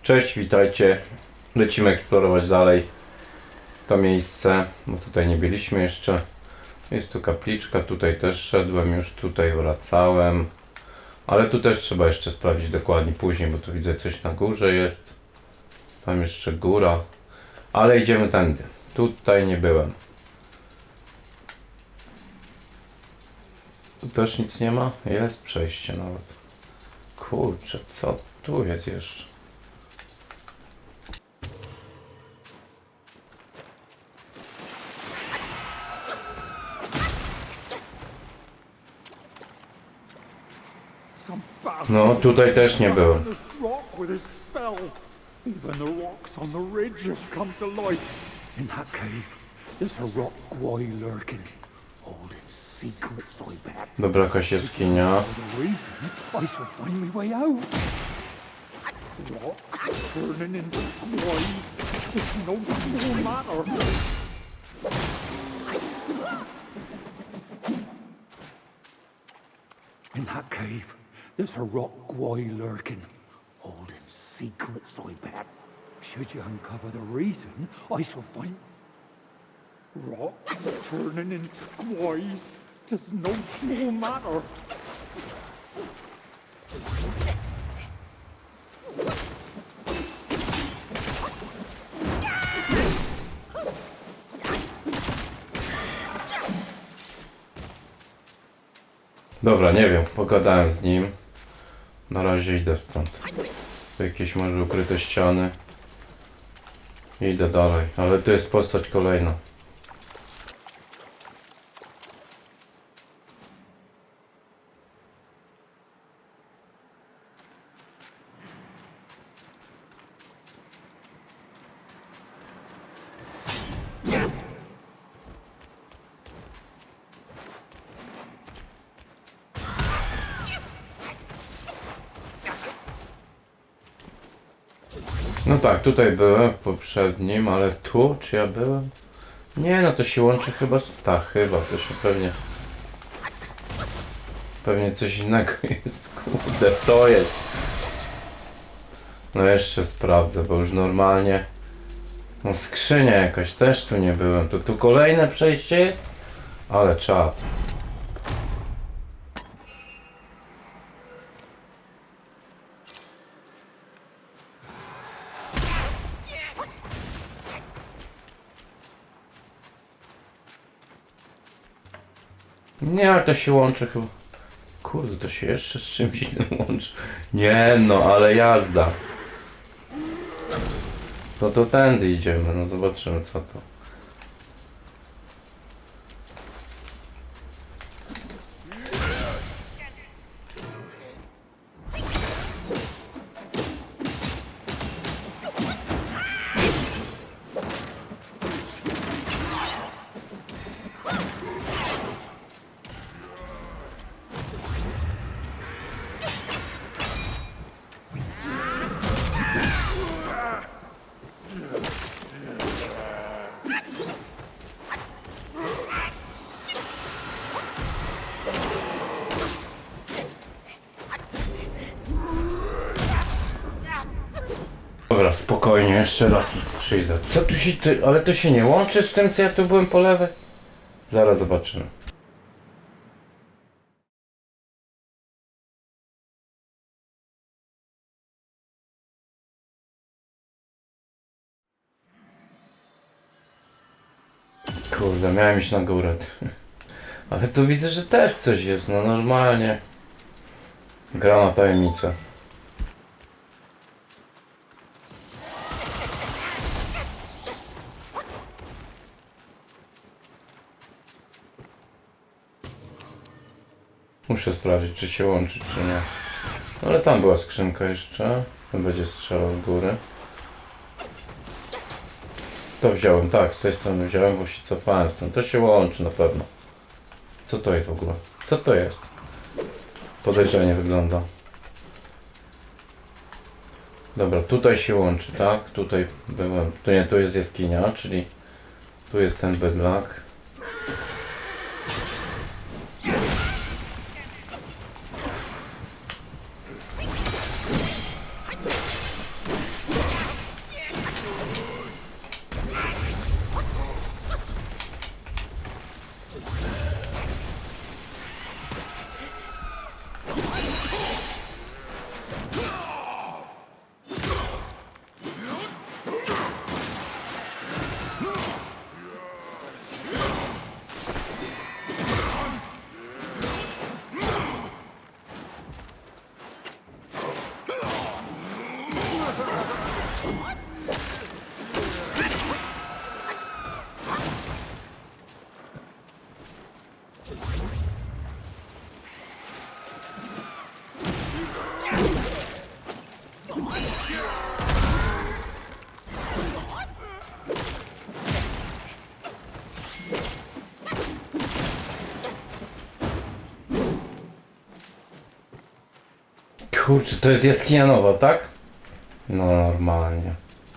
Cześć, witajcie. Lecimy eksplorować dalej to miejsce, bo tutaj nie byliśmy jeszcze. Jest tu kapliczka, tutaj też szedłem, już tutaj wracałem. Ale tu też trzeba jeszcze sprawdzić dokładnie później, bo tu widzę coś na górze jest. Tam jeszcze góra. Ale idziemy tędy. Tutaj nie byłem. Tu też nic nie ma? Jest przejście nawet. Kurczę, co tu jest jeszcze? No, tutaj też nie byłem. Even the rocks on the ridge have come to life. In that cave, there's a rock guy lurking, holding secrets, I bet. Dobra, jakaś jaskinia. For the reason, I shall find my way out. Rocks turning into squares. It's no small matter. In that cave, there's a rock guy lurking, holding secrets, I bet. Should you uncover the reason, I shall find rocks turning into squares. Tis no small matter. Dobra, nie wiem, pogadałem z nim. Na razie idę stąd. Tu jakieś może ukryte ściany. Idę dalej, ale tu jest postać kolejna. No tak, tutaj byłem w poprzednim, ale tu, czy ja byłem? Nie, no to się łączy chyba z... Tak, chyba, to się pewnie... Pewnie coś innego jest, kurde, co jest? No jeszcze sprawdzę, bo już normalnie... No skrzynia jakaś, też tu nie byłem, to tu kolejne przejście jest? Ale czad. Nie, ale to się łączy chyba. Kurde, to się jeszcze z czymś innym łączy. Nie no, ale jazda. No to tędy idziemy, no zobaczymy co to. Dobra, spokojnie, jeszcze raz tu przyjdę. Co tu się... Ale to się nie łączy z tym, co ja tu byłem po lewej? Zaraz zobaczymy. Kurde, miałem iść na górę. Ale tu widzę, że też coś jest, no normalnie. Gra na tajemnicę. Muszę sprawdzić, czy się łączy, czy nie. Ale tam była skrzynka jeszcze. To będzie strzelał z góry. To wziąłem, tak, z tej strony wziąłem, bo się cofałem stąd. To się łączy na pewno. Co to jest w ogóle? Co to jest? Podejrzanie wygląda. Dobra, tutaj się łączy, tak? Tutaj byłem. Tu nie, tu jest jaskinia, czyli tu jest ten bydlak. Kurczę, to jest jaskinia nowa, tak? No normalnie.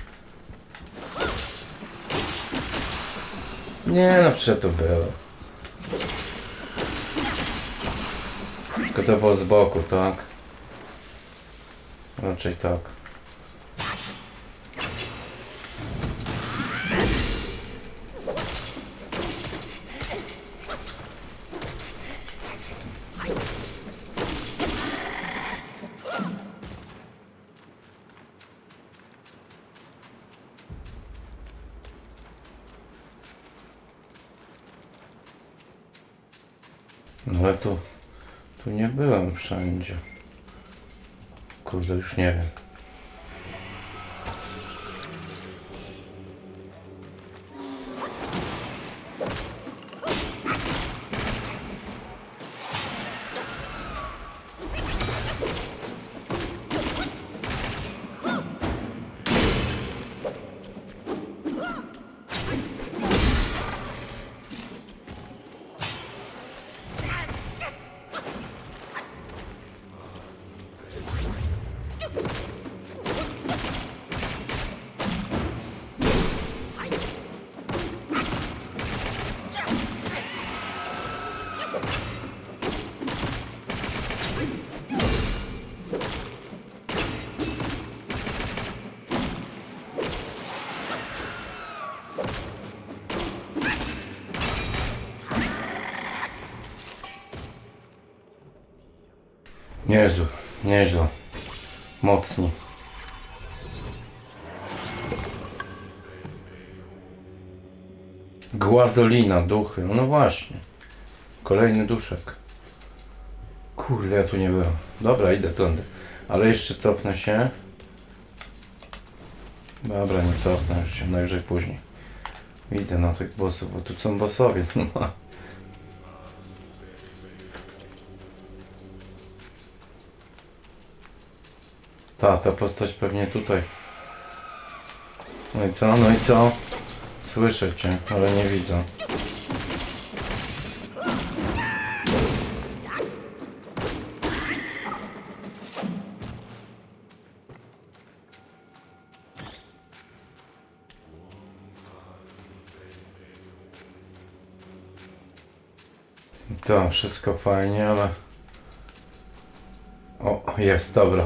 Nie no, przecież to było. Tylko to było z boku, tak? Raczej tak. No ale tu nie byłem wszędzie. Kurde, już nie wiem. Niezły, nieźle. Mocni. Głazolina, duchy. No właśnie. Kolejny duszek. Kurde, ja tu nie byłem. Dobra, idę tędy. Ale jeszcze cofnę się. Dobra, nie cofnę już się. Najwyżej później. Idę na tych bossów, bo tu są bossowie. Ta postać pewnie tutaj. No i co? No i co? Słyszę cię, ale nie widzę. To wszystko fajnie, ale... O, jest, dobra.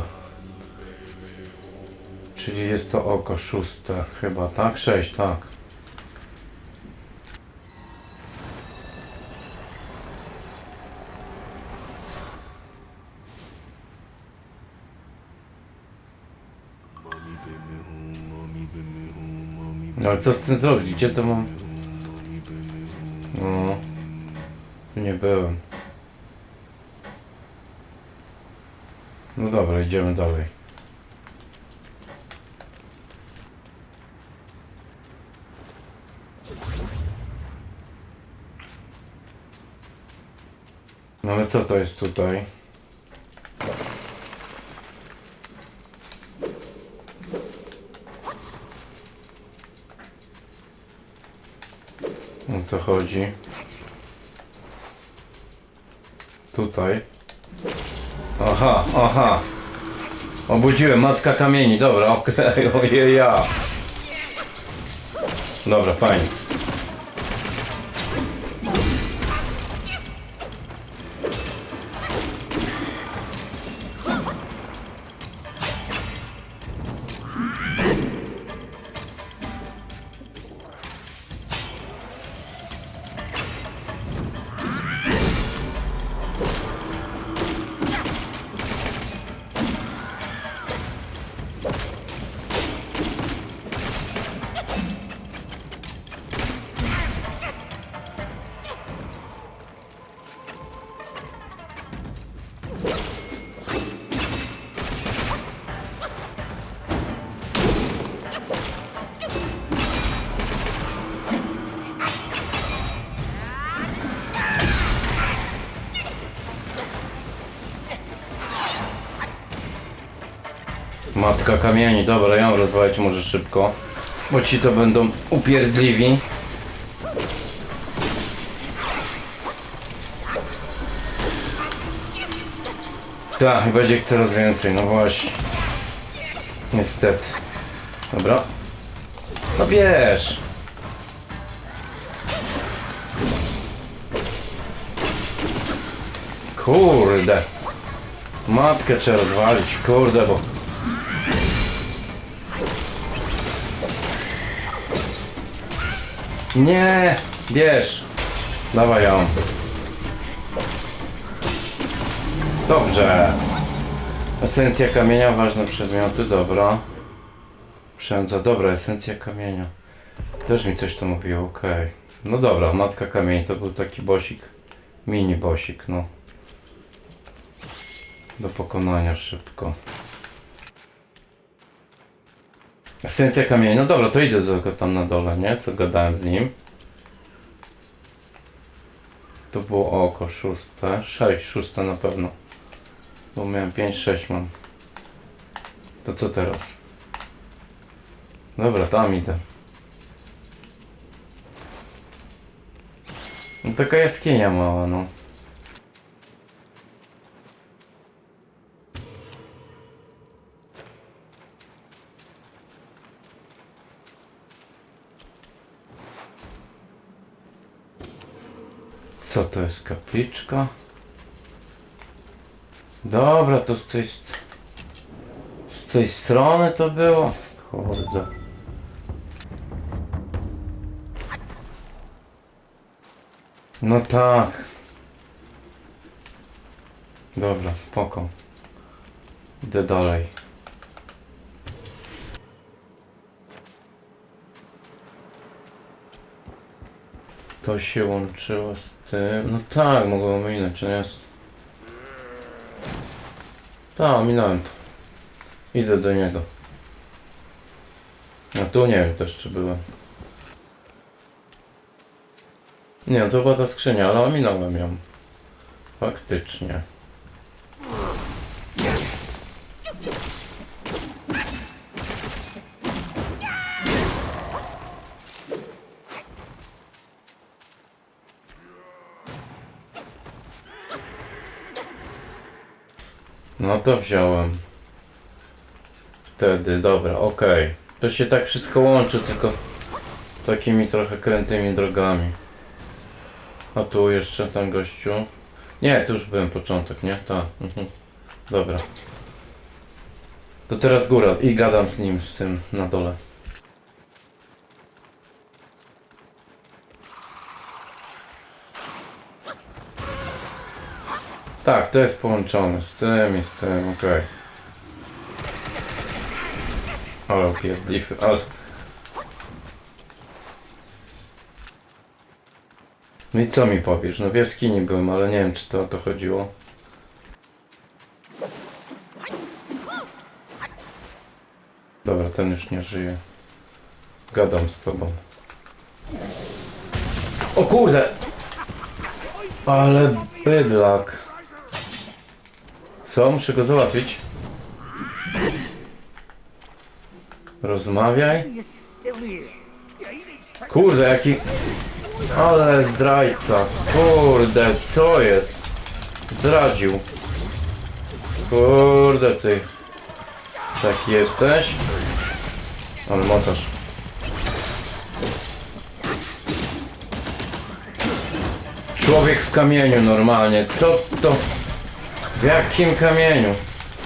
Czyli jest to oko szóste chyba, tak? 6, tak. No ale co z tym zrobić? Gdzie to mam? No, tu nie byłem. No dobra, idziemy dalej. No ale co to jest tutaj? O co chodzi? Tutaj. Aha, aha. Obudziłem, matka kamieni, dobra, okej, ojej ja. Dobra, fajnie. Matka kamieni, dobra, ją rozwalić może szybko. Bo ci to będą upierdliwi. Tak, i będzie ich coraz więcej, no właśnie. Niestety. Dobra. No bierz! Kurde! Matkę trzeba rozwalić, kurde, bo... Nie! Bierz! Dawaj ją. Dobrze. Esencja kamienia, ważne przedmioty, dobra. Przędza, dobra, esencja kamienia. Też mi coś to mówiło, okej. No dobra, matka kamieni, to był taki bossik. Mini bossik, no. Do pokonania szybko. Esencja kamieni, no dobra, to idę do tego tam na dole, nie? Co gadałem z nim. To było oko, 6, 6, 6 na pewno. Bo miałem 5, 6 mam. To co teraz? Dobra, tam idę. No taka jaskinia mała, no. Co to jest, kapliczka? Dobra, to z tej strony to było? Kurde. No tak. Dobra, spoko. Idę dalej. To się łączyło z tym... No tak, mogłem ominąć, czy nie jest? Tak, ominąłem to. Idę do niego. A tu nie wiem też, czy byłem. Nie, to była ta skrzynia, ale ominąłem ją. Faktycznie. No to wziąłem. Wtedy, dobra, okej. To się tak wszystko łączy, tylko takimi trochę krętymi drogami. A tu jeszcze ten gościu. Nie, tu już byłem początek, nie? Tak. Dobra. To teraz góra i gadam z nim, z tym na dole. Tak, to jest połączone z tym i z tym, okej. Ale pierdliwy, ale... No i co mi powiesz? No w jaskini byłem, ale nie wiem, czy to o to chodziło. Dobra, ten już nie żyje. Gadam z tobą. O kurde! Ale bydlak. Co? Muszę go załatwić. Rozmawiaj. Kurde, jaki... Ale zdrajca. Kurde, co jest? Zdradził. Kurde ty. Tak jesteś? Ale mocarz. Człowiek w kamieniu normalnie. Co to? W jakim kamieniu?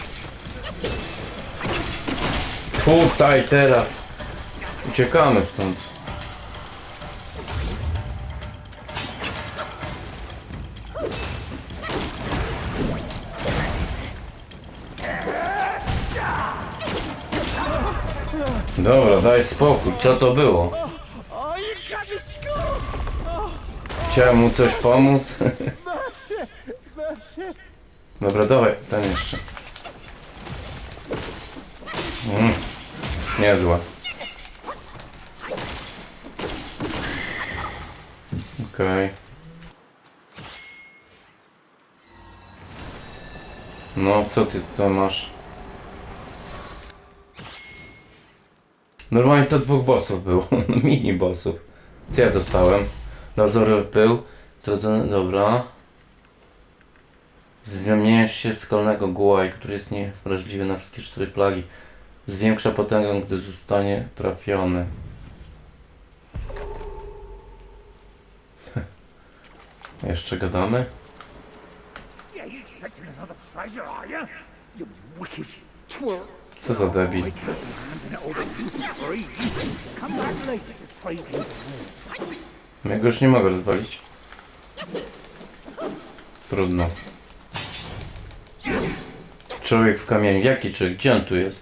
Tutaj teraz. Uciekamy stąd. Dobra, daj spokój. Co to było? Chciałem mu coś pomóc. Dobra, dawaj, ten jeszcze. Niezła. Okej. No, co ty tam masz? Normalnie to 2 bossów było, mini bossów. Co ja dostałem? Dozory pył, zrodzony, dobra. Zamieniasz się w skalnego gułaj, który jest niewrażliwy na wszystkie 4 plagi. Zwiększa potęgę, gdy zostanie trafiony. Jeszcze gadamy? Yeah, you expecting another treasure, are you? You wicked twirl. Co za debil. I can't be handing it over to you for free. Come back later to trade with me. Ja go już nie mogę rozwalić. Trudno. Człowiek w kamieniu. Jaki człowiek? Gdzie on tu jest?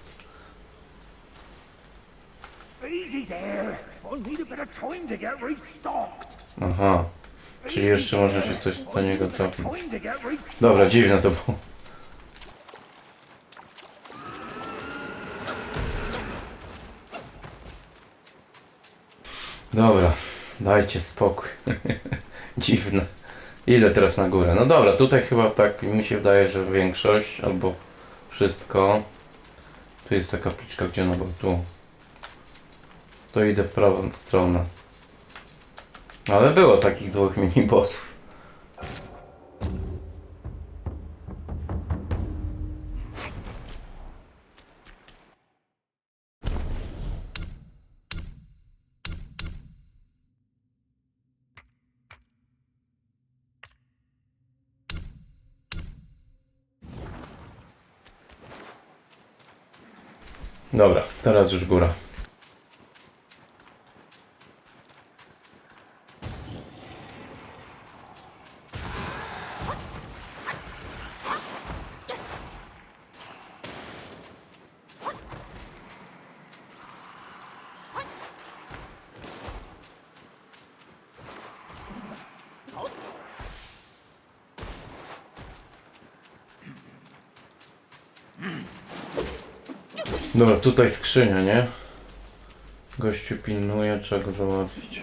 Easy there. I'll need a bit of time to get restocked. Aha. Czyli jeszcze można się coś do niego cofnąć. Time to get restocked. Dobra, dziwne to było. Dobra, dajcie spokój. Dziwne. Idę teraz na górę. No dobra, tutaj chyba tak mi się wydaje, że większość albo wszystko. Tu jest ta kapliczka, gdzie ona była? Tu. To idę w prawą stronę. Ale było takich 2 mini bossów. Dobra, teraz już góra. Dobra, tutaj skrzynia, nie? Gościu pilnuje, trzeba go załatwić.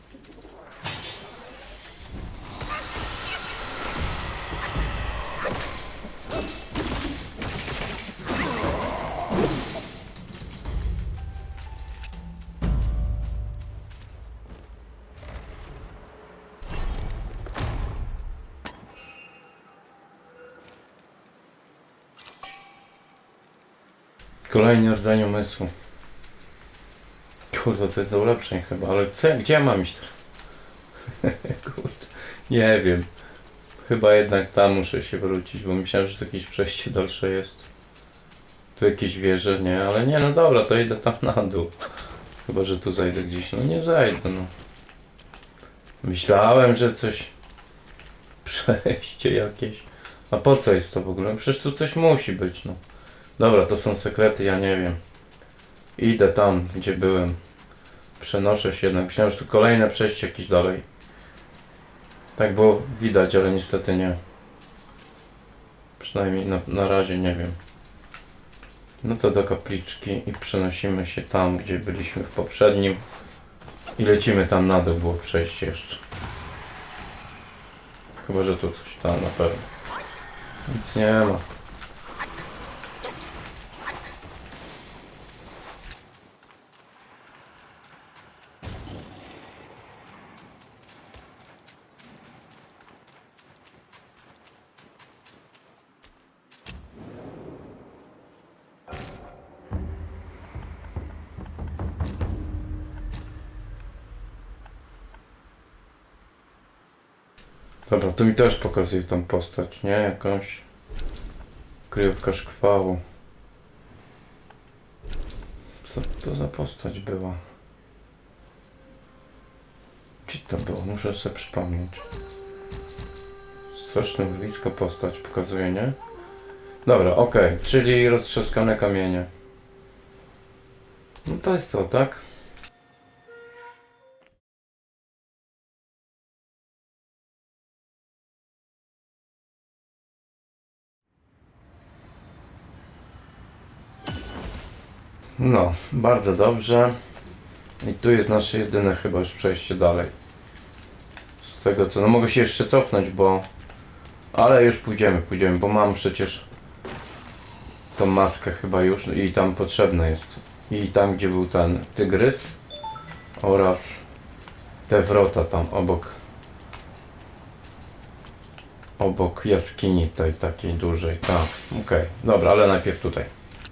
Kolejny rdzeń umysłu. Kurde, to jest do ulepszeń chyba, ale co, gdzie ja mam iść? Kurde, nie wiem. Chyba jednak tam muszę się wrócić, bo myślałem, że to jakieś przejście dalsze jest. Tu jakieś wieże, nie, ale nie, no dobra, to idę tam na dół. Chyba, że tu zajdę gdzieś, no nie zajdę, no. Myślałem, że coś... Przejście jakieś. A po co jest to w ogóle? Przecież tu coś musi być, no. Dobra, to są sekrety, ja nie wiem. Idę tam, gdzie byłem. Przenoszę się jednak. Myślałem, że tu kolejne przejście jakieś dalej. Tak było widać, ale niestety nie. Przynajmniej na razie nie wiem. No to do kapliczki i przenosimy się tam, gdzie byliśmy w poprzednim. I lecimy tam na dół, było przejście jeszcze. Chyba, że tu coś tam na pewno. Nic nie ma. Dobra, tu mi też pokazuje tą postać, nie? Jakąś kryjówka szkwalu. Co to za postać była? Gdzie to było? Muszę sobie przypomnieć. Straszne blisko postać pokazuje, nie? Dobra, okej, czyli roztrzaskane kamienie. No to jest to, tak? No, bardzo dobrze. I tu jest nasze jedyne chyba już przejście dalej. Z tego co, no mogę się jeszcze cofnąć, bo... Ale już pójdziemy, bo mam przecież tą maskę chyba już i tam potrzebne jest. i tam gdzie był ten tygrys oraz te wrota tam obok jaskini tej takiej dużej. Tak, okej. Dobra, ale najpierw tutaj.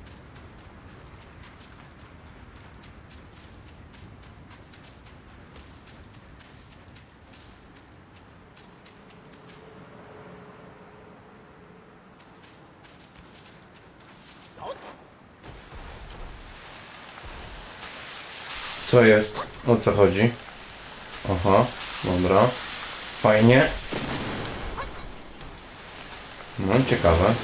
Co jest? O co chodzi? Aha, dobra. Fajnie. No, ciekawe.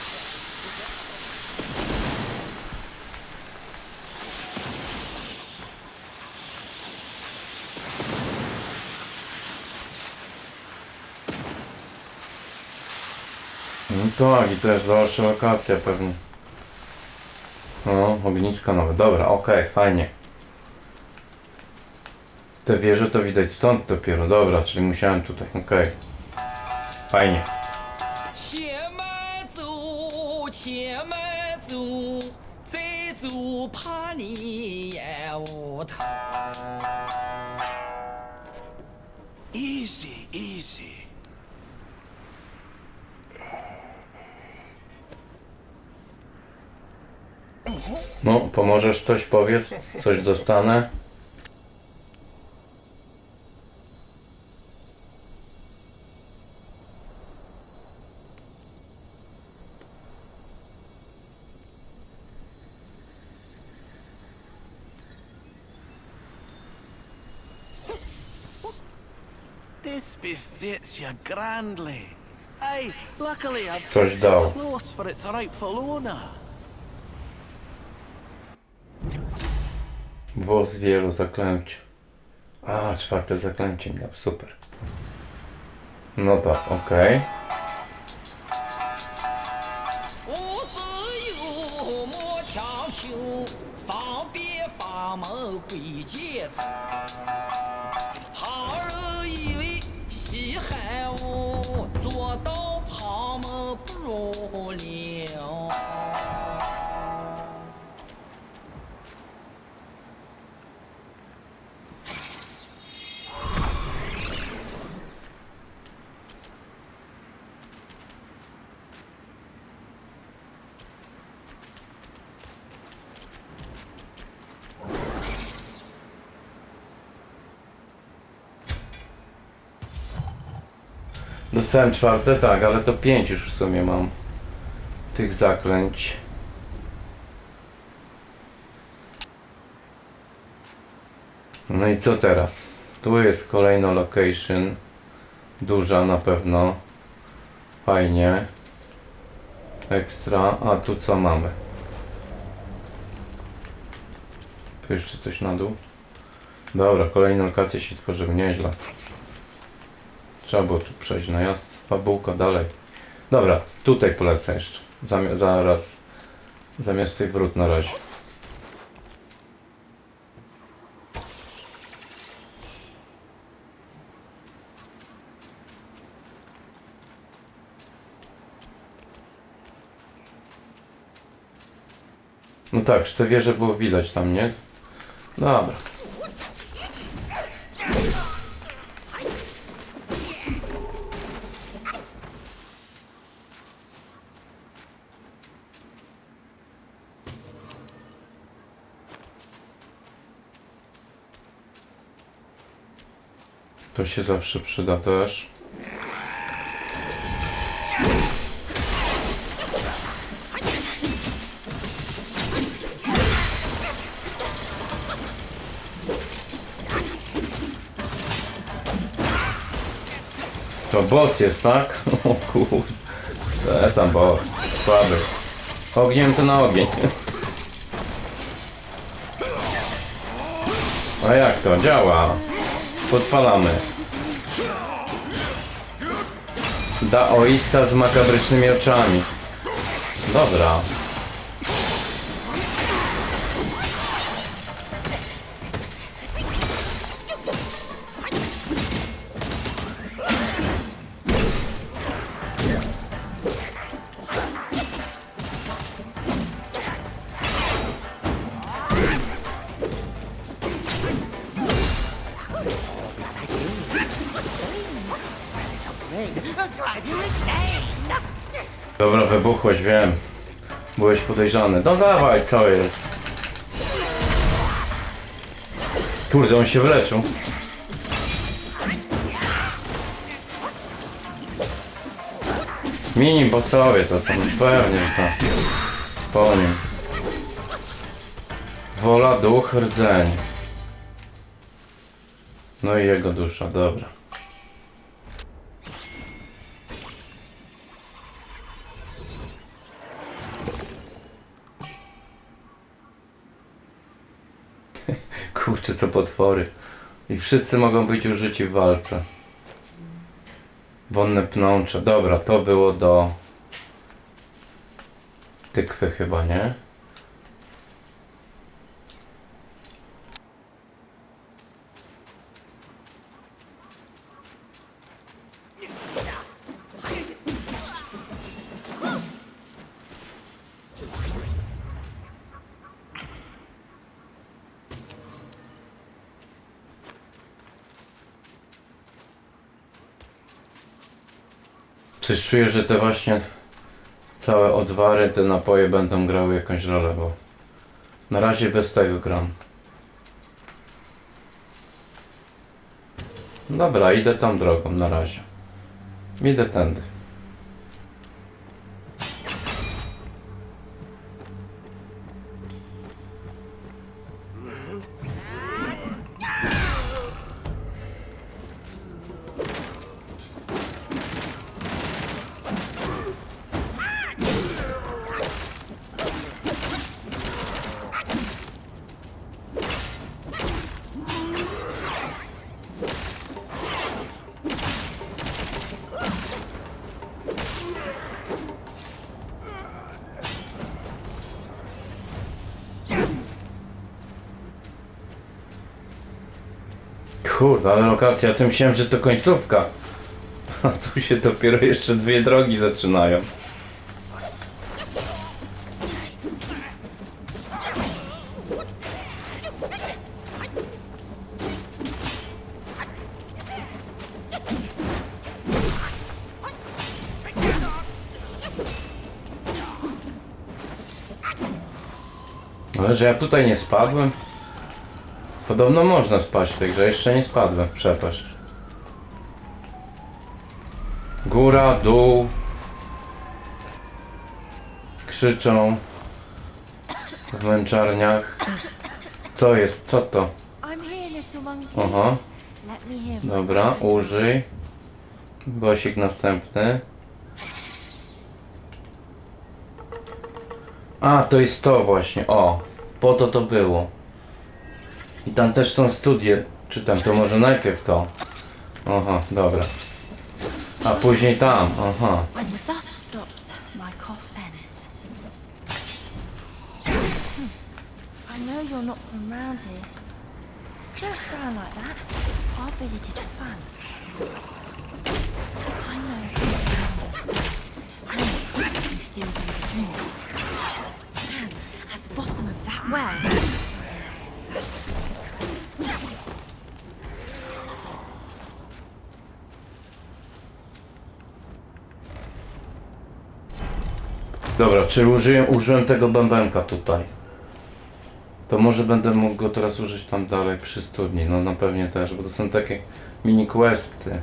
No tak, i to jest dalsza lokacja pewnie. No, ogniska nowe. Dobra, okej, fajnie. Te wieże to widać stąd dopiero. Dobra, czyli musiałem tutaj. Okej. Fajnie. 且慢走，且慢走，再走怕你也无头。Easy, easy. No, pomożesz coś, powiedz? Coś dostanę? This befits you grandly. Hey, luckily I've Coś kept dał. it close for its rightful owner. Włos wielu zaklęć. A, czwarte zaklęcie mi dał, super. No tak, okej. 无事有莫强求，方便法门归结成。旁人以为稀罕我，做到旁门不入了。 Dostałem czwarte, tak, ale to 5 już w sumie mam tych zaklęć. No i co teraz? Tu jest kolejna location. Duża na pewno. Fajnie. Ekstra. A tu co mamy? Tu jeszcze coś na dół. Dobra, kolejne lokacje się tworzą nieźle. Trzeba było tu przejść na jazd. Fabułka dalej. Dobra, tutaj polecę jeszcze. Zaraz. Zamiast tych wrót na razie. No tak, czy te wieże było widać tam, nie? Dobra. To się zawsze przyda też. To boss jest, tak? O kurde. Tam boss. Słaby. Ogniem to na ogień. A jak to? Działa. Podpalamy. Daoista z makabrycznymi oczami. Dobra. drive you insane! Dobra, wybuchłeś, wiem. Byłeś podejrzany. No dawaj, co jest? Kurde, on się wyleczył. Mini bossowie to są, pewnie, że to po nim. Wola, duch, rdzeń. No i jego dusza, dobra. Kurczę, co potwory. I wszyscy mogą być użyci w walce. Wonne pnącze. Dobra, to było do tykwy chyba, nie? Coś czuję, że te właśnie całe odwary, te napoje będą grały jakąś rolę, bo na razie bez tego gram. Dobra, idę tam drogą na razie. Idę tędy. Kurde, ale lokacja, tym myślałem, że to końcówka. A tu się dopiero jeszcze dwie drogi zaczynają. Ale że ja tutaj nie spadłem? Podobno można spać w tej grze, jeszcze nie spadłem w przepaść. Góra, dół. Krzyczą. W męczarniach. Co jest? Co to? Aha. Dobra, użyj. Głosik następny. A, to jest to właśnie. O, po to to było. I tam też są studie. Czytam, to może najpierw to. Aha, dobra. A później tam, aha. When the dust stops, my cough ends. I know you're not from round here. Don't frown like that. Our village is fun. I know you're around us. I know you still do the things. And at the bottom of that well. Dobra, czyli użyłem tego bębenka tutaj. To może będę mógł go teraz użyć tam dalej przy studni. No, no pewnie też, bo to są takie mini questy.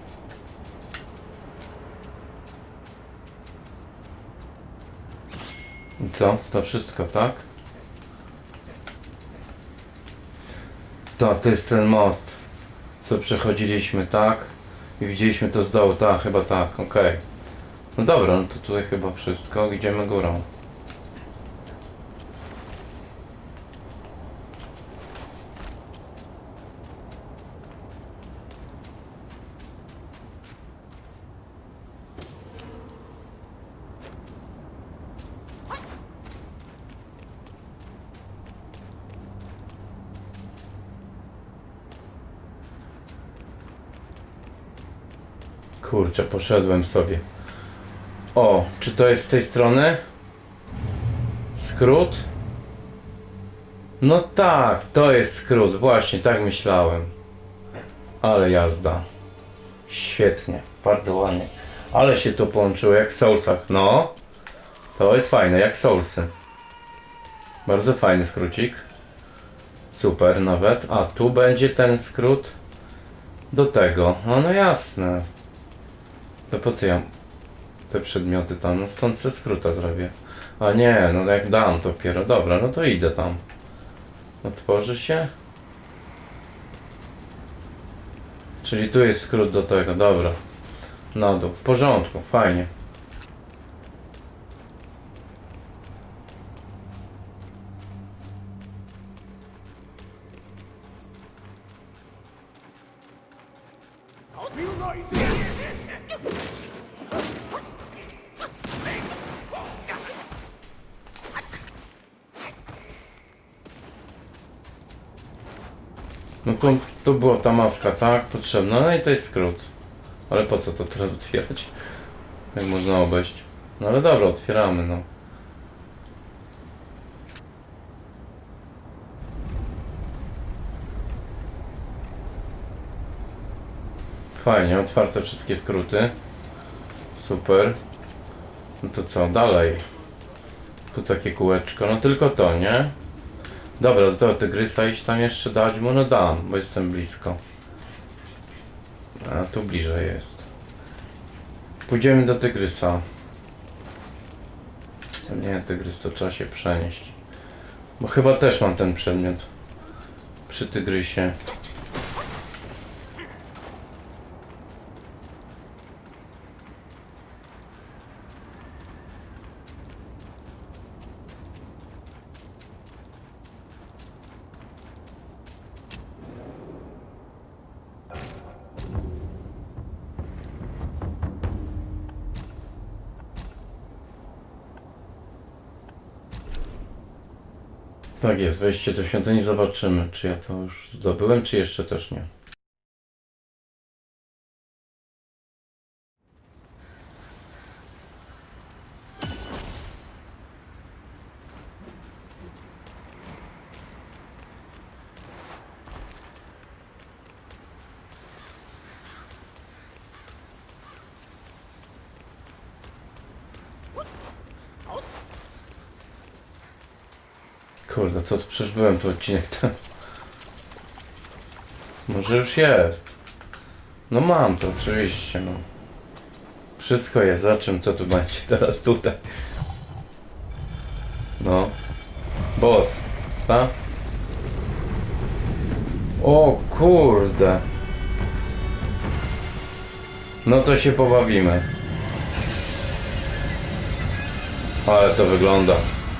I co? To wszystko, tak? To jest ten most, co przechodziliśmy, tak? I widzieliśmy to z dołu, tak, chyba tak, okej. No dobra, no to tutaj chyba wszystko, idziemy górą. Kurczę, poszedłem sobie. O, czy to jest z tej strony? Skrót? No tak, to jest skrót, właśnie, tak myślałem. Ale jazda. Świetnie, bardzo ładnie. Ale się to połączyło jak w Soulsach. No, to jest fajne, jak Soulsy. Bardzo fajny skrócik. Super nawet. A tu będzie ten skrót do tego. No jasne. To po co ja te przedmioty tam? No stąd se skróta zrobię. A nie, no jak dam to dopiero. Dobra, no to idę tam. Otworzy się. Czyli tu jest skrót do tego, dobra. Na dół, w porządku, fajnie. No tu była ta maska, tak? Potrzebna. No i to jest skrót. Ale po co to teraz otwierać? Jak można obejść? No ale dobra, otwieramy, no. Fajnie, otwarte wszystkie skróty. Super. No to co, dalej? Tu takie kółeczko, no tylko to, nie? Dobra, do tego tygrysa iść tam jeszcze dać mu? No dam, bo jestem blisko. A tu bliżej jest. Pójdziemy do tygrysa. Nie, tygrys to trzeba się przenieść. Bo chyba też mam ten przedmiot przy tygrysie. Tak jest, wejście do świątyni, zobaczymy, czy ja to już zdobyłem, czy jeszcze też nie. Kurde, co tu przecież byłem tu odcinek ten. Może już jest. No mam to oczywiście, no. Wszystko jest, za czym, co tu będzie teraz tutaj. No. Boss, tak? O kurde. No to się pobawimy. Ale to wygląda.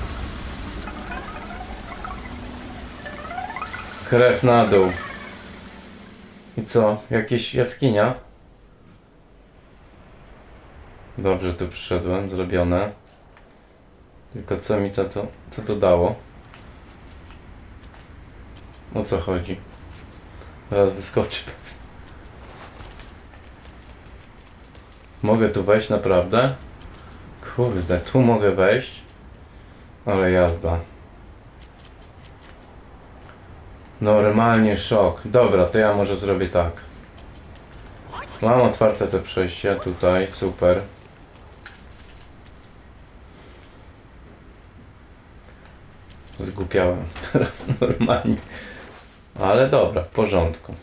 Krew na dół. I co? Jakieś jaskinia? Dobrze tu przyszedłem, zrobione. Tylko co mi co to dało? O co chodzi? Teraz wyskoczy. Mogę tu wejść naprawdę? Kurde, tu mogę wejść? Ale jazda. Normalnie szok. Dobra, to ja może zrobię tak. Mam otwarte te przejścia tutaj, super. Zgłupiałem teraz normalnie. Ale dobra, w porządku.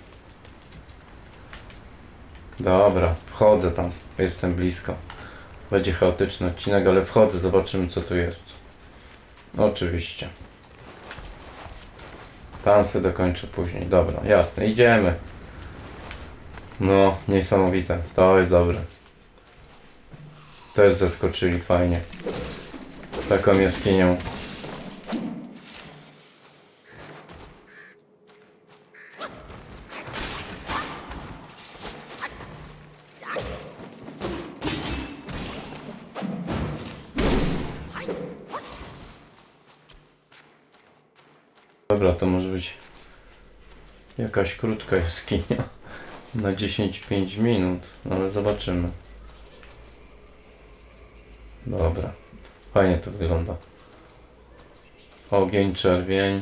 Dobra, wchodzę tam. Jestem blisko. Będzie chaotyczny odcinek, ale wchodzę, zobaczymy co tu jest. Oczywiście. Tam sobie dokończę później. Dobra, jasne, idziemy. No, niesamowite. To jest dobre. Też zaskoczyli fajnie. Taką jaskinią. Dobra, to może być jakaś krótka jaskinia na 10-5 minut, ale zobaczymy. Dobra, fajnie to wygląda. Ogień, czerwień.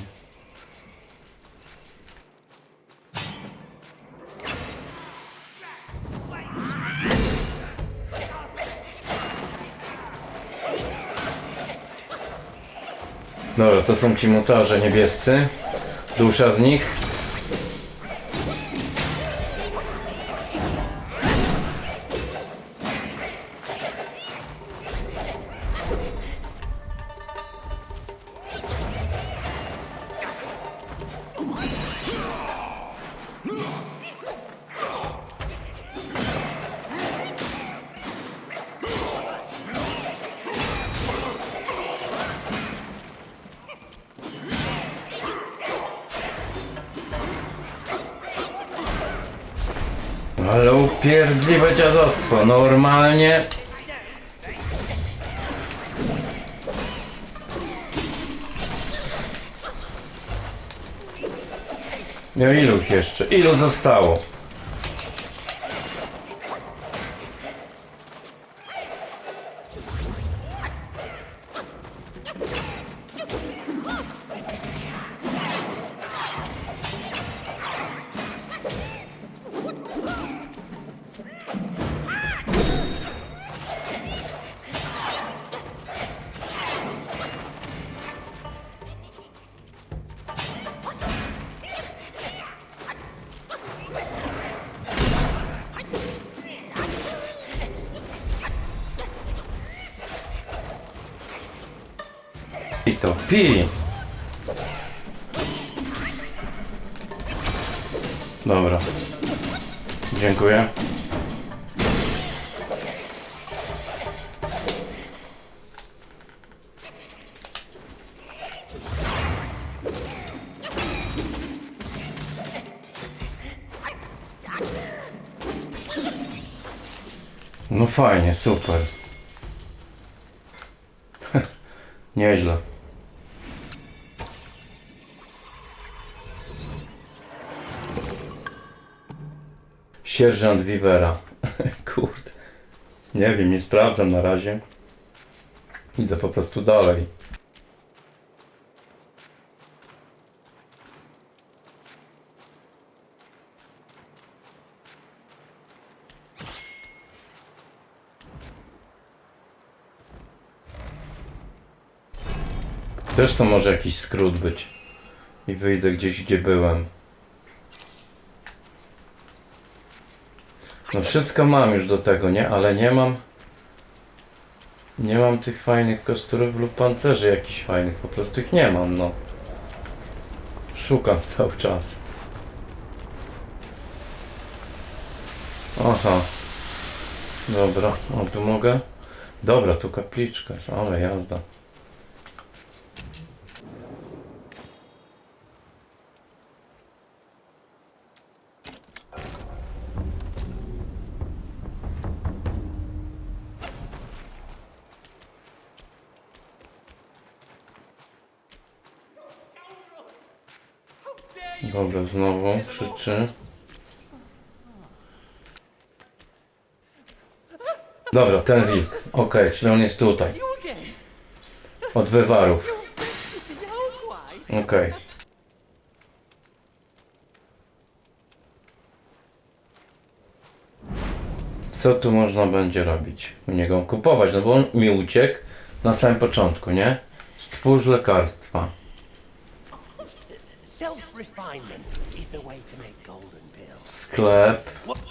Dobra, to są ci mocarze niebiescy. Dusza z nich. Ale upierdliwe dziadostwo, normalnie. No ilu jeszcze? Ilu zostało? I to pi. Dobra. Dziękuję. No fajnie, super. Nieźle. Sierżant Vivera. Kurde. Nie wiem, nie sprawdzam na razie. Idę po prostu dalej. Też to może jakiś skrót być. I wyjdę gdzieś, gdzie byłem. No wszystko mam już do tego, nie? Ale nie mam... Nie mam tych fajnych kosturów lub pancerzy jakichś fajnych. Po prostu ich nie mam, no. Szukam cały czas. Aha. Dobra, o tu mogę? Dobra, tu kapliczka jest, ale jazda. Dobra, znowu krzyczy. Dobra, ten wilk. Okej, czyli on jest tutaj. Od wywarów. Okej. Co tu można będzie robić? U niego kupować, no bo on mi uciekł na samym początku, nie? Stwórz lekarstwa. Self-refinement is the way to make golden pills. Sklep.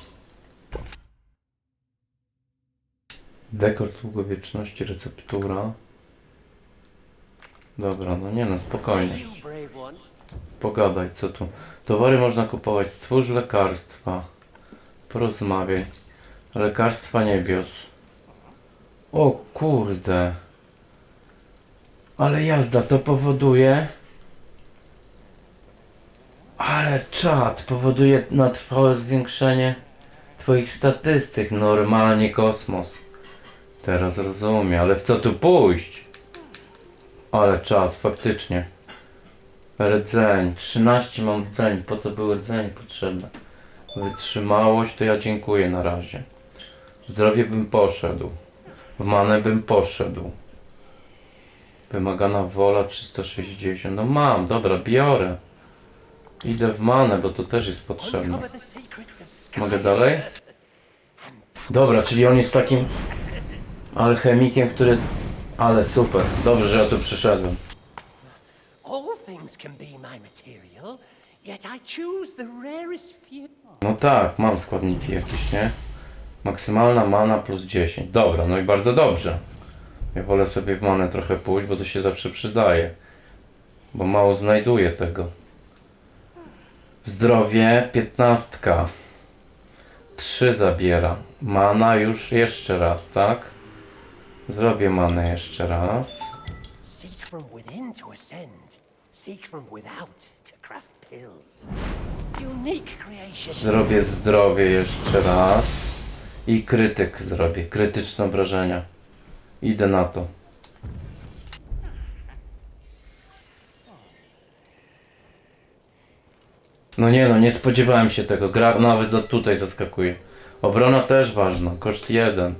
Dekor długowieczności, receptura. Dobra, no nie no, spokojnie. You brave one. Pogadaj, co tu? Towary można kupować. Stwórz lekarstwa. Porozmawiaj. Lekarstwa niebios. O kurde. Ale jazda to powoduje... Ale czad powoduje na trwałe zwiększenie twoich statystyk. Normalnie kosmos. Teraz rozumiem, ale w co tu pójść? Ale czad, faktycznie. Rdzeń. 13 mam rdzeń. Po co był rdzeń potrzebny? Wytrzymałość to ja dziękuję na razie. W zdrowie bym poszedł. W manę bym poszedł. Wymagana wola 360. No mam, dobra, biorę. Idę w manę, bo to też jest potrzebne. Uncover the secrets of Sky. Mogę dalej? Dobra, czyli on jest takim alchemikiem, który... Ale super, dobrze, że ja tu przyszedłem. things can be my material, yet I choose the rarest few. No tak, mam składniki jakieś, nie? Maksymalna mana plus 10. Dobra, no i bardzo dobrze. Ja wolę sobie w manę trochę pójść, bo to się zawsze przydaje. Bo mało znajduję tego. Zdrowie 15. 3 zabiera. Mana już jeszcze raz, tak? Zrobię manę jeszcze raz. Seek from within to ascend. Seek from without to craft pills. Unique creation. Zrobię zdrowie jeszcze raz. I krytyk zrobię. Krytyczne obrażenia. Idę na to. No nie no, nie spodziewałem się tego. Gra nawet za tutaj zaskakuje. Obrona też ważna. Koszt 1.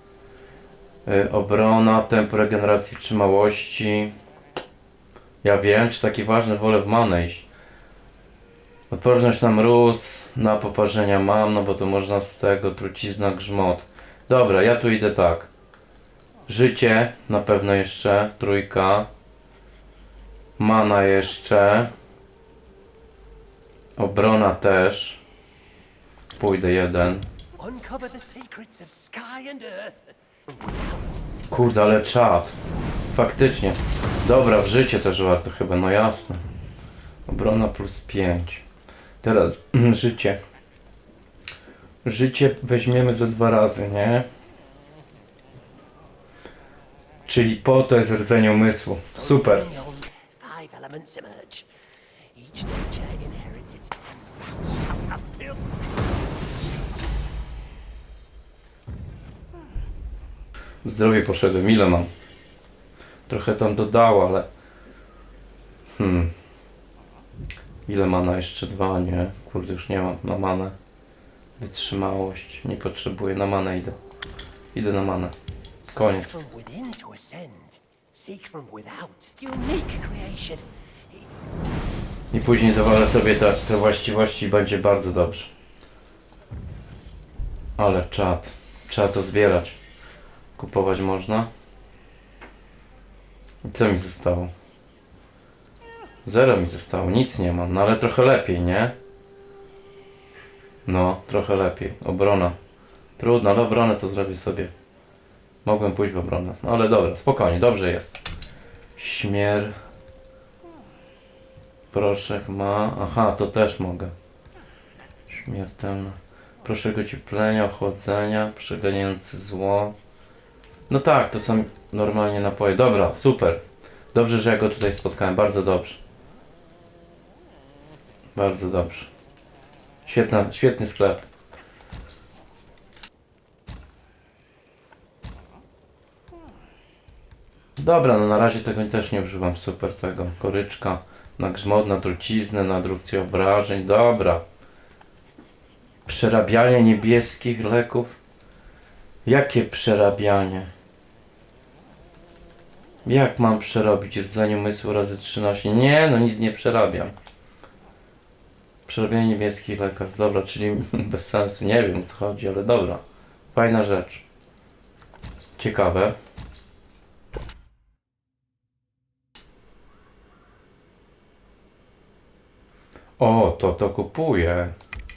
Obrona, tempo regeneracji wytrzymałości. Ja wiem, czy taki ważny, wolę w manę iść. Odporność na mróz, na poparzenia mam, no bo to można z tego, trucizna, grzmot. Dobra, ja tu idę tak. Życie na pewno jeszcze, 3. Mana jeszcze. Obrona też. Pójdę 1. Uncover the secrets of sky and earth. Kurde, ale czad. Faktycznie. Dobra, w życie też warto chyba, no jasne. Obrona plus 5. Teraz życie. Życie weźmiemy ze 2 razy, nie? Czyli po to jest rdzenie umysłu. Super. From within yon 5 elements emerge. Each nature inherits its own shut up pill. W zdrowie poszedłem. Ile mam? Trochę tam dodało, ale... Ile mana? Jeszcze 2, nie? Kurde, już nie mam na manę. Wytrzymałość. Nie potrzebuję. Na manę idę. Idę na manę. Koniec. Seek from within to ascend. Seek from without. Unique creation. I później dowalę sobie te właściwości i będzie bardzo dobrze. Ale czad. Trzeba to zbierać. Kupować można. I co mi zostało? 0 mi zostało. Nic nie mam. No ale trochę lepiej, nie? No, trochę lepiej. Obrona. Trudno, ale obronę to zrobię sobie. Mogłem pójść w obronę. No ale dobra, spokojnie. Dobrze jest. Śmier... Proszek ma... Aha, to też mogę. Śmiertelna. Proszek ocieplenia, ochłodzenia, przeganiający zło. No tak, to są normalnie napoje. Dobra, super. Dobrze, że ja go tutaj spotkałem. Bardzo dobrze. Bardzo dobrze. Świetny sklep. Dobra, no na razie tego też nie używam. Super tego. Koryczka. Na grzmot, na truciznę, na redukcję obrażeń. Dobra. Przerabianie niebieskich leków. Jakie przerabianie? Jak mam przerobić rdzenie umysłu razy 13? Nie, no nic nie przerabiam. Przerabianie niebieskich leków. Dobra, czyli bez sensu. Nie wiem, o co chodzi, ale dobra. Fajna rzecz. Ciekawe. O, to kupuję.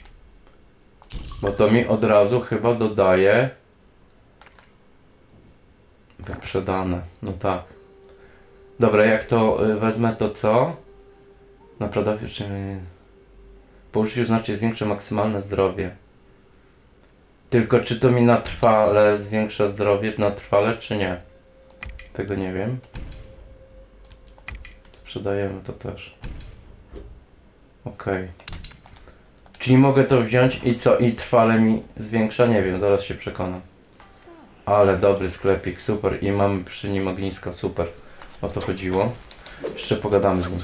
Bo to mi od razu chyba dodaje wyprzedane. No tak. Dobra, jak to wezmę, to co? Naprawdę, po użyciu znacznie zwiększa maksymalne zdrowie. Tylko czy to mi na trwale zwiększa zdrowie? Na trwale, czy nie? Tego nie wiem. Sprzedajemy to też. Okej. Czyli mogę to wziąć i co? I trwale mi zwiększa? Nie wiem, zaraz się przekonam. Ale dobry sklepik, super. I mamy przy nim ognisko, super. O to chodziło. Jeszcze pogadamy z nim.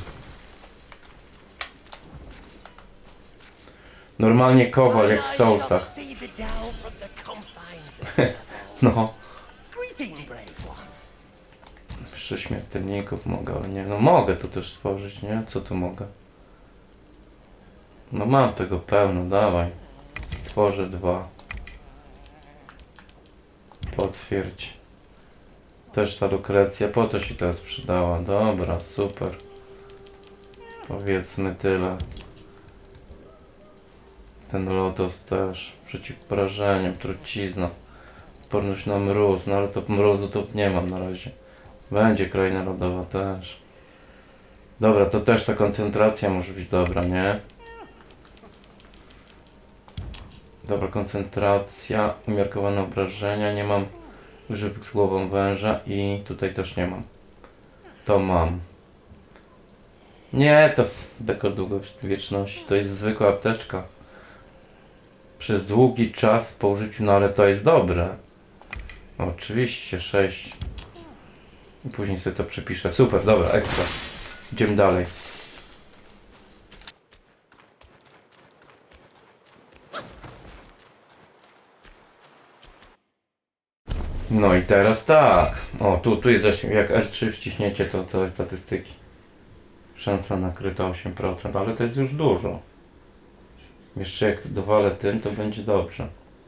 Normalnie kowal, jak w Soulsach. See the Tao from the confines of the No. Greeting, brave one. Przy śmiertelników mogę, ale nie. No mogę to też stworzyć, nie? Co tu mogę? No mam tego pełno, dawaj. Stworzę 2. Potwierdź. Też ta lukrecja, po to się teraz przydała. Dobra, super. Powiedzmy tyle. Ten lodos też. Przeciw porażeniom, trucizna. Odporność na mróz, no ale to mrozu to nie mam na razie. Będzie kraina lodowa też. Dobra, to też ta koncentracja może być dobra, nie? Dobra, koncentracja, umiarkowane obrażenia, nie mam grzybek z głową węża i tutaj też nie mam. To mam. Nie, to taka długowieczność, to jest zwykła apteczka. Przez długi czas po użyciu, no ale to jest dobre. Oczywiście, 6. I później sobie to przepiszę. Super, dobra, ekstra. Idziemy dalej. No i teraz tak. O, tu jest właśnie, jak R3 wciśniecie, to całe statystyki. Szansa nakryta 8%, ale to jest już dużo. Jeszcze jak dowalę tym, to będzie dobrze.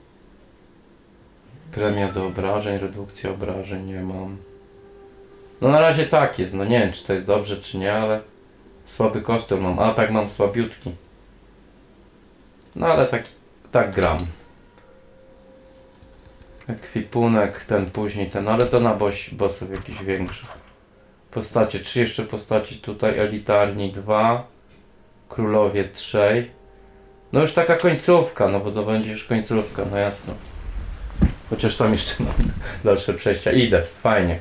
Premia do obrażeń, redukcja obrażeń nie mam. No na razie tak jest, no nie wiem czy to jest dobrze czy nie, ale słaby kosztor mam, a tak mam słabiutki. No ale tak gram. Ekwipunek, ten później, ten, ale to na bossów jakiś większy. Postacie, 3 jeszcze postaci tutaj, elitarni 2, królowie 3. No już taka końcówka, no bo to będzie już końcówka, no jasno. Chociaż tam jeszcze mam dalsze przejścia. Idę, fajnie.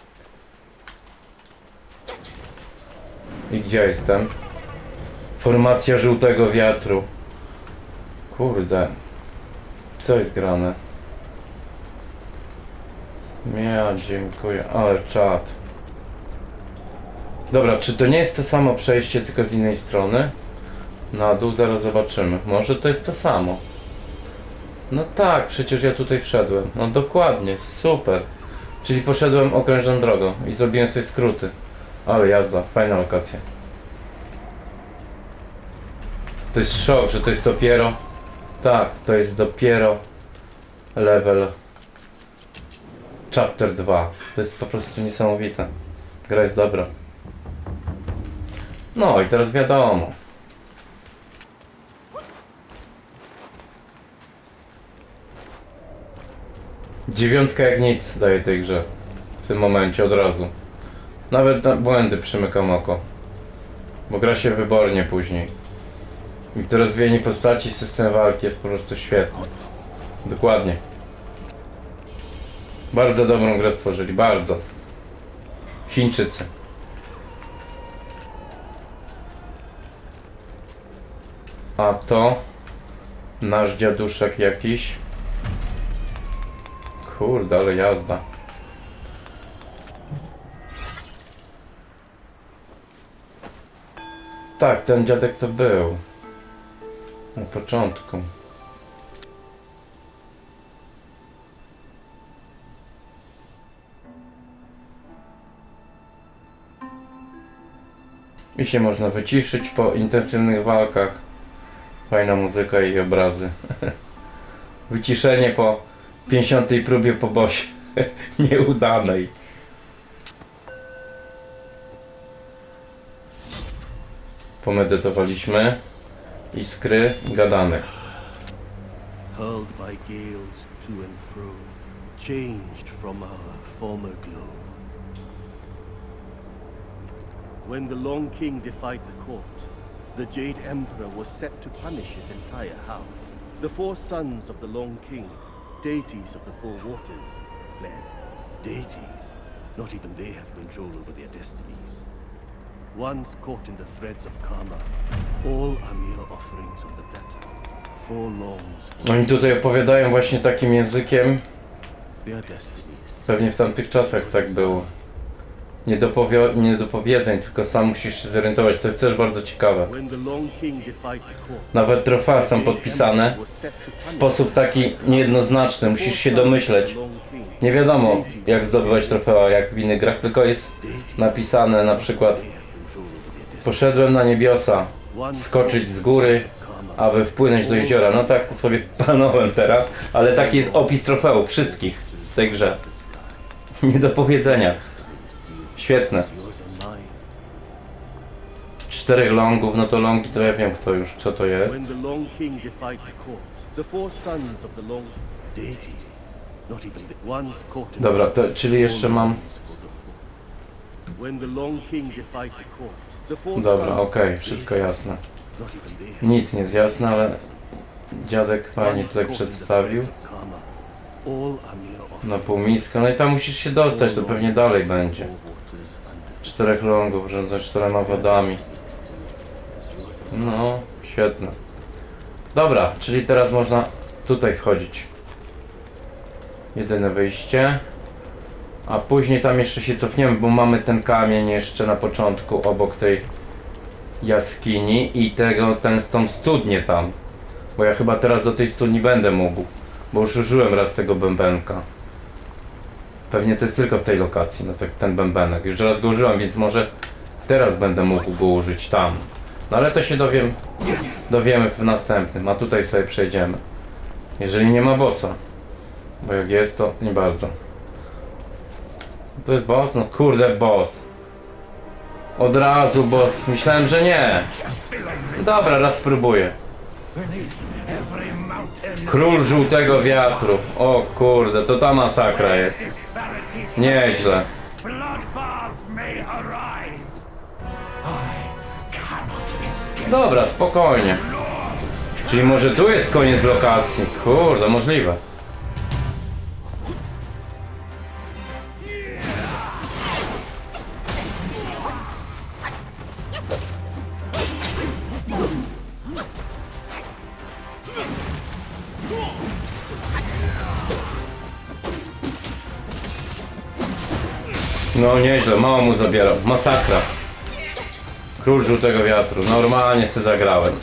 I gdzie jestem? Formacja żółtego wiatru. Kurde. Co jest grane? Ja dziękuję, ale czad. Dobra, czy to nie jest to samo przejście, tylko z innej strony? Na dół zaraz zobaczymy. Może to jest to samo. No tak, przecież ja tutaj wszedłem. No dokładnie, super. Czyli poszedłem okrężną drogą i zrobiłem sobie skróty. Ale jazda, fajna lokacja. To jest szok, że to jest dopiero... Tak, to jest dopiero level Chapter 2. To jest po prostu niesamowite. Gra jest dobra. No i teraz wiadomo. Dziewiątka jak nic daje tej grze. W tym momencie od razu. Nawet na błędy przymykam oko. Bo gra się wybornie później. I to rozwijanie postaci, system walki jest po prostu świetny. Dokładnie. Bardzo dobrą grę stworzyli, bardzo. Chińczycy. A to nasz dziaduszek jakiś. Kurde, ale jazda. Tak, ten dziadek to był. Na początku. I się można wyciszyć po intensywnych walkach. Fajna muzyka i obrazy. Wyciszenie po 50. próbie po bossie. Nieudanej. Pomedytowaliśmy. Iskry, gadamy. Hurled by gales to and fro, changed from our former glow. When the Long King defied the court, the Jade Emperor was set to punish his entire house. The 4 sons of the Long King, deities of the 4 waters, fled. Deities? Not even they have control over their destinies. Once caught in the threads of karma, all are mere offerings on the platter. 4 longs for Oni tutaj opowiadają właśnie takim językiem. their destinies. Pewnie w tamtych czasach tak było. Nie do powiedzeń, tylko sam musisz się zorientować. To jest też bardzo ciekawe. When the Long King defied the court, Nawet trofea są podpisane w sposób taki niejednoznaczny. Musisz się domyśleć. Nie wiadomo jak zdobywać trofea, jak w innych grach, tylko jest napisane na przykład: poszedłem na niebiosa, skoczyć z góry, aby wpłynąć do jeziora. No tak sobie planowałem teraz, ale taki jest opis trofeów wszystkich w tej grze. Nie do powiedzenia. Świetne. 4 longów, no to longi to ja wiem kto już, co to jest. When the Long King defied the court, the 4 sons of the Long deities, not even the ones caught in Dobra, to, czyli jeszcze mam... When the Long King defied the court, the 4 Dobra, sons okej, wszystko jasne. not even they Nic nie jest jasne, ale dziadek fajnie tutaj przedstawił. Na półmiska, no i tam musisz się dostać, to pewnie dalej będzie. 4 longów, rządzą 4 wodami. No, świetne. Dobra, czyli teraz można tutaj wchodzić. Jedyne wyjście. A później tam jeszcze się cofniemy, bo mamy ten kamień jeszcze na początku obok tej jaskini i tą studnię tam. Bo ja chyba teraz do tej studni będę mógł. Bo już użyłem raz tego bębenka. Pewnie to jest tylko w tej lokacji, no ten bębenek. Już raz go użyłem, więc może teraz będę mógł go użyć tam. No ale to się dowiemy w następnym, a tutaj sobie przejdziemy. Jeżeli nie ma bossa. Bo jak jest, to nie bardzo. To jest boss? No kurde, boss. Od razu boss. Myślałem, że nie. Dobra, raz spróbuję. Król żółtego wiatru. O kurde, to ta masakra jest. Nieźle. Dobra, spokojnie. Czyli może tu jest koniec lokacji. Kurde, możliwe. No nieźle, mało mu zabierał. Masakra. Król żółtego wiatru. Normalnie se zagrałem.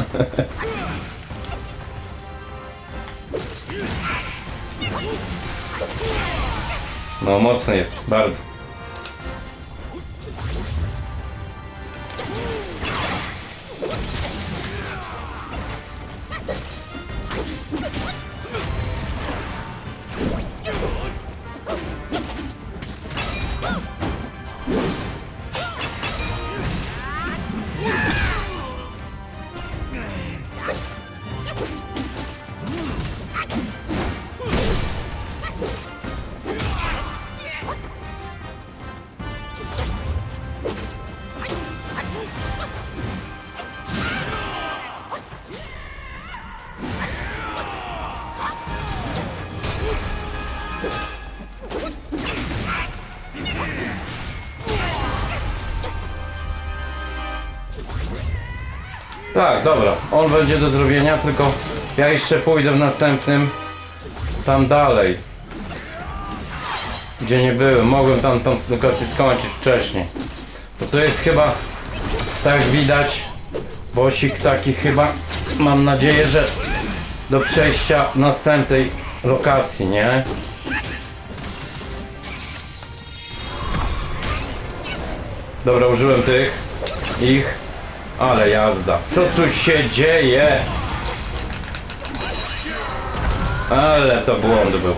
No mocny jest, bardzo. Tak, dobra, on będzie do zrobienia, tylko ja jeszcze pójdę w następnym tam dalej, gdzie nie byłem. Mogłem tam tą lokację skończyć wcześniej, bo to jest chyba, tak widać, bossik taki chyba, mam nadzieję, że do przejścia następnej lokacji, nie? Dobra, użyłem ich. Ale jazda. Co tu się dzieje? Ale to błąd był.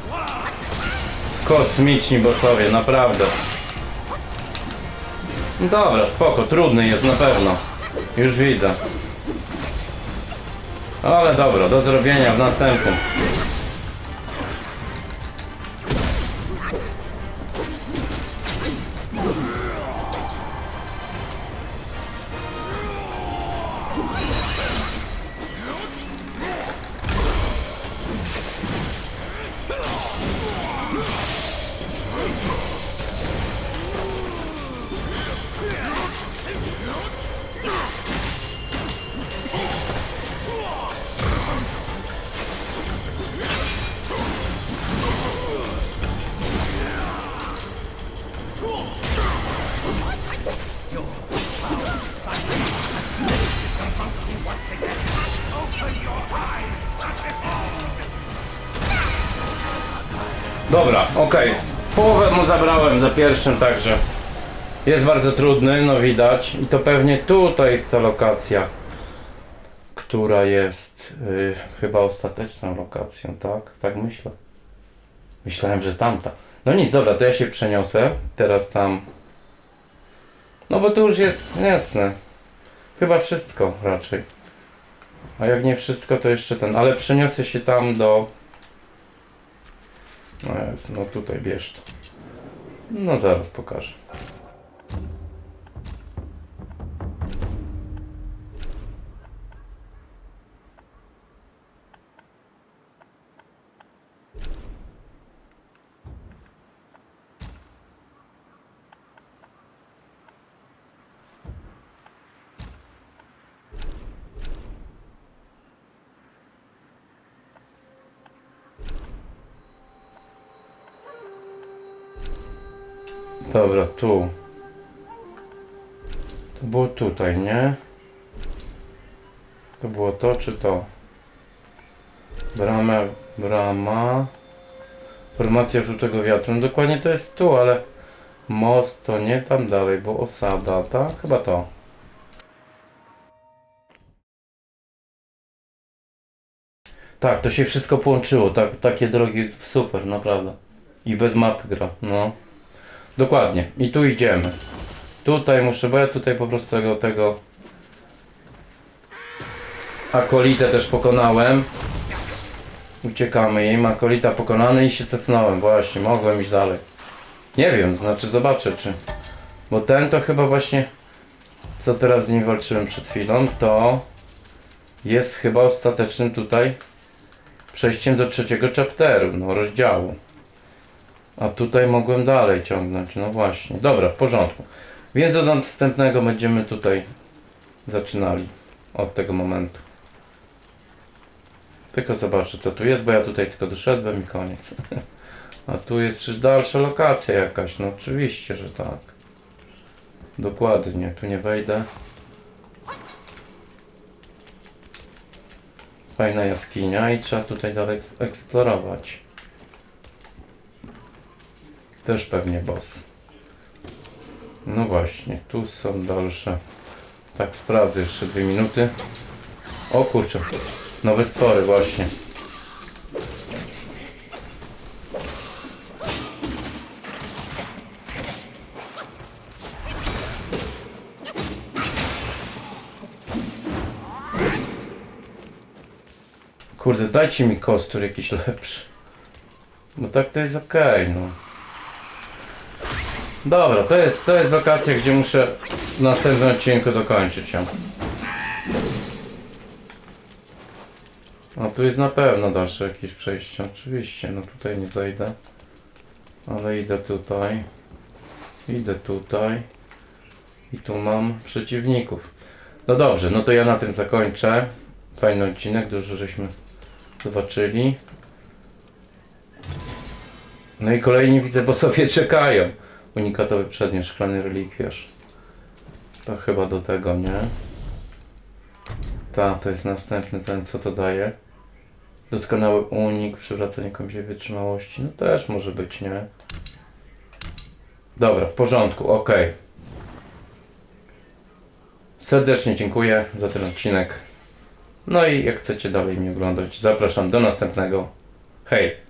Kosmiczni bossowie, naprawdę. Dobra, spoko, trudny jest na pewno. Już widzę. Ale dobra, do zrobienia w następnym. Dobra, okej. Połowę mu zabrałem za pierwszym, także jest bardzo trudny, no widać. I to pewnie tutaj jest ta lokacja, która jest chyba ostateczną lokacją, tak? Tak myślę. Myślałem, że tamta. No nic, dobra, to ja się przeniosę teraz tam. No bo to już jest jasne. Chyba wszystko raczej. A jak nie wszystko, to jeszcze ten. Ale przeniosę się tam do... No tutaj bierz to. No zaraz pokażę. Dobra, tu. To było tutaj, nie? To było to, czy to? Brama. Formacja żółtego wiatru. No dokładnie to jest tu, ale most to nie tam dalej, bo osada, tak? Chyba to. Tak, to się wszystko połączyło. Tak, takie drogi, super, naprawdę. I bez mapy gra, no. Dokładnie. I tu idziemy. Tutaj muszę, bo ja tutaj po prostu tego akolitę też pokonałem. Uciekamy jej, akolita pokonany i się cofnąłem. Właśnie, mogłem iść dalej. Nie wiem, znaczy zobaczę czy... Bo ten to chyba właśnie, co teraz z nim walczyłem przed chwilą, to jest chyba ostatecznym tutaj przejściem do trzeciego chapteru, no rozdziału. A tutaj mogłem dalej ciągnąć, no właśnie. Dobra, w porządku. Więc od następnego będziemy tutaj zaczynali. Od tego momentu. Tylko zobaczę co tu jest, bo ja tutaj tylko doszedłem i koniec. A tu jest przecież dalsza lokacja jakaś, no oczywiście, że tak. Dokładnie, tu nie wejdę. Fajna jaskinia i trzeba tutaj dalej eksplorować. Też pewnie boss. No właśnie, tu są dalsze. Tak, sprawdzę jeszcze 2 minuty. O kurczę, nowe stwory właśnie. Kurde, dajcie mi kostur jakiś lepszy. Bo tak to jest okej, no. Dobra, to jest lokacja, gdzie muszę w następnym odcinku dokończyć ją. A tu jest na pewno dalsze jakieś przejście, oczywiście, no tutaj nie zajdę. Ale idę tutaj. Idę tutaj. I tu mam przeciwników. No dobrze, no to ja na tym zakończę. Fajny odcinek, dużo żeśmy zobaczyli. No i kolejni widzę, bo sobie czekają. Unikatowy przedmiot, szklany relikwiarz. To chyba do tego, nie? Tak, to jest następny ten, co to daje? Doskonały unik, przywracanie kąpieli wytrzymałości. No też może być, nie? Dobra, w porządku, ok. Serdecznie dziękuję za ten odcinek. No i jak chcecie dalej mnie oglądać, zapraszam do następnego. Hej!